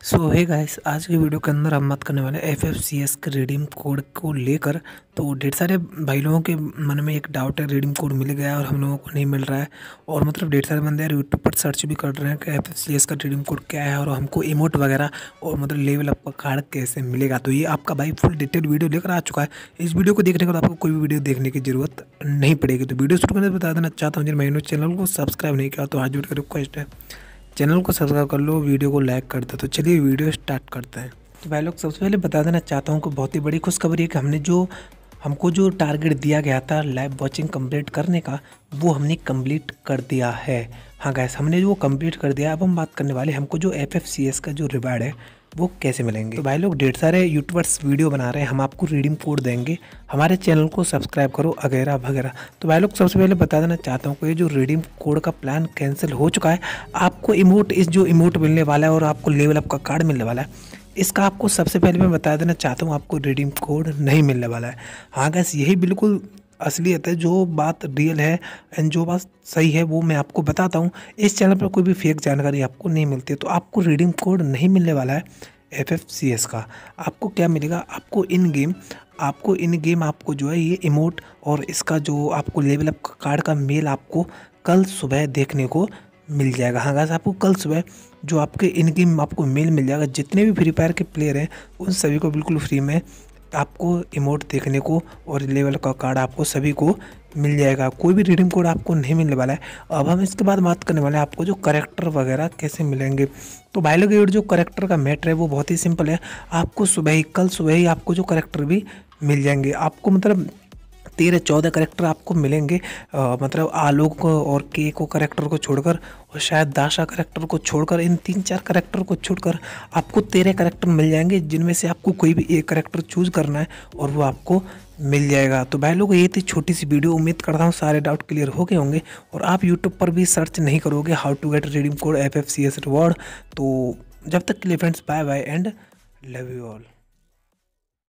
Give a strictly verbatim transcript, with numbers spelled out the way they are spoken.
सो hey guys, आज की video के अंदर हम बात करने वाले हैं एफ एफ सी एस के रिडीम कोड को लेकर। तो ढेर सारे भाई लोगों के मन में एक डाउट है, रिडीम कोड मिल गया और हम लोगों को नहीं मिल रहा है। और मतलब ढेर सारे बंदे यार यूट्यूब पर सर्च भी कर रहे हैं कि एफ एफ सी एस का रिडीम कोड क्या है और हमको इमोट वगैरह और मतलब लेवल अप का कार्ड कैसे मिलेगा। तो ये आपका भाई फुल डिटेल वीडियो लेकर आ चुका है। इस वीडियो को देखने के बाद आपको कोई भी वीडियो देखने की जरूरत नहीं पड़ेगी। तो वीडियो शुरू करने से बता देना चाहता हूँ, जिन मैंने चैनल को सब्सक्राइब नहीं किया तो हाथ जोड़ कर रिक्वेस्ट है, चैनल को सब्सक्राइब कर लो, वीडियो को लाइक कर दो। तो चलिए वीडियो स्टार्ट करते हैं। तो भाई लोग, सबसे पहले बता देना चाहता हूँ कि बहुत ही बड़ी खुशखबरी है कि हमने जो हमको जो टारगेट दिया गया था लाइव वॉचिंग कंप्लीट करने का, वो हमने कंप्लीट कर दिया है। हाँ गैस, हमने जो कंप्लीट कर दिया। अब हम बात करने वाले हमको जो एफ एफ सी एस का जो रिवार्ड है वो कैसे मिलेंगे। तो भाई लोग, ढेर सारे यूट्यूबर्स वीडियो बना रहे हैं, हम आपको रिडीम कोड देंगे, हमारे चैनल को सब्सक्राइब करो वगैरह वगैरह। तो भाई लोग, सबसे पहले बता देना चाहता हूँ कि ये जो रिडीम कोड का प्लान कैंसिल हो चुका है। आपको इमोट इस जो इमोट मिलने वाला है और आपको लेवल अप का कार्ड मिलने वाला है, इसका आपको सबसे पहले मैं बता देना चाहता हूँ, आपको रिडीम कोड नहीं मिलने वाला है। हाँ गैस, यही बिल्कुल असलियत है, जो बात रियल है एंड जो बात सही है वो मैं आपको बताता हूँ। इस चैनल पर कोई भी फेक जानकारी आपको नहीं मिलती है। तो आपको रिडीम कोड नहीं मिलने वाला है एफ एफ सी एस का। आपको क्या मिलेगा, आपको इन गेम आपको इन गेम आपको जो है ये इमोट और इसका जो आपको लेवल अप कार्ड का मेल आपको कल सुबह देखने को मिल जाएगा। हाँ गाइस, आपको कल सुबह जो आपके इन गेम आपको मेल मिल जाएगा। जितने भी फ्री फायर के प्लेयर हैं उन सभी को बिल्कुल फ्री में आपको इमोट देखने को और लेवल का कार्ड आपको सभी को मिल जाएगा। कोई भी रिडीम कोड आपको नहीं मिलने वाला है। अब हम इसके बाद बात करने वाले हैं आपको जो करेक्टर वगैरह कैसे मिलेंगे। तो भाई लोग, ये जो करेक्टर का मैटर है वो बहुत ही सिंपल है। आपको सुबह ही कल सुबह ही आपको जो करेक्टर भी मिल जाएंगे। आपको मतलब तेरह चौदह करेक्टर आपको मिलेंगे। आ, मतलब आलोक और के को करेक्टर को छोड़कर और शायद दाशा करेक्टर को छोड़कर, इन तीन चार करेक्टर को छोड़कर आपको तेरह करेक्टर मिल जाएंगे, जिनमें से आपको कोई भी एक करेक्टर चूज करना है और वो आपको मिल जाएगा। तो भाई लोग, ये थी छोटी सी वीडियो। उम्मीद करता हूँ सारे डाउट क्लियर हो गए होंगे और आप यूट्यूब पर भी सर्च नहीं करोगे how to get redeem code F F C S reward. तो जब तक के लिए friends, bye bye and love you all.